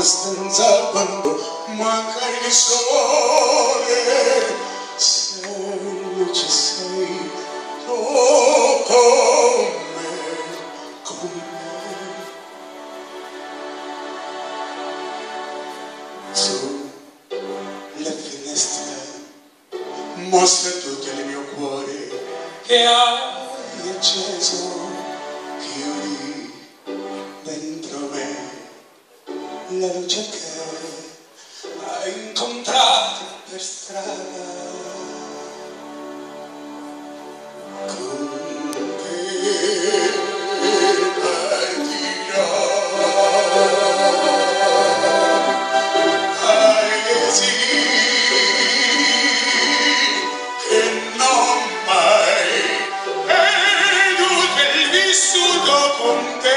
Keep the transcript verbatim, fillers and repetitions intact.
stanza quando manca il sole, se non ci sei tu con me, con me. Sulla finestra mostra tutto il mio cuore che hai acceso, chiudi dentro me la luce che hai incontrato per strada. Con te partirò paesi che non mai veduto e vissuto con te.